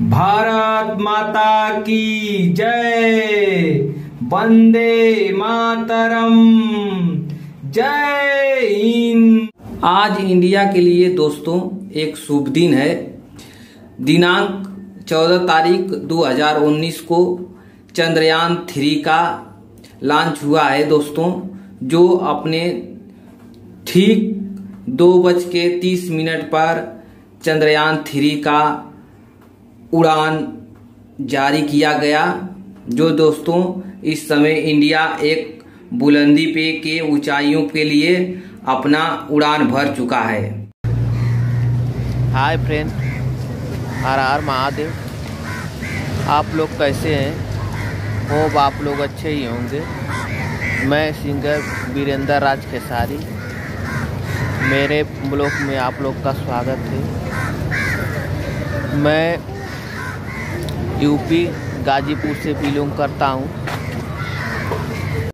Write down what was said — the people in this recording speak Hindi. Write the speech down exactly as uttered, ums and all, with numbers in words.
भारत माता की जय। वंदे मातरम। जय हिंद। आज इंडिया के लिए दोस्तों एक शुभ दिन है। दिनांक चौदह तारीख दो हज़ार उन्नीस को चंद्रयान थ्री का लॉन्च हुआ है दोस्तों, जो अपने ठीक दो बज के तीस मिनट पर चंद्रयान थ्री का उड़ान जारी किया गया, जो दोस्तों इस समय इंडिया एक बुलंदी पे के ऊंचाइयों के लिए अपना उड़ान भर चुका है। Hi friend, Har Har Mahadev. आप लोग कैसे हैं? होप आप लोग अच्छे ही होंगे। मैं सिंगर वीरेंद्र राज खेसारी, मेरे ब्लॉग में आप लोग का स्वागत है। मैं यूपी गाजीपुर से बिलोंग करता हूँ।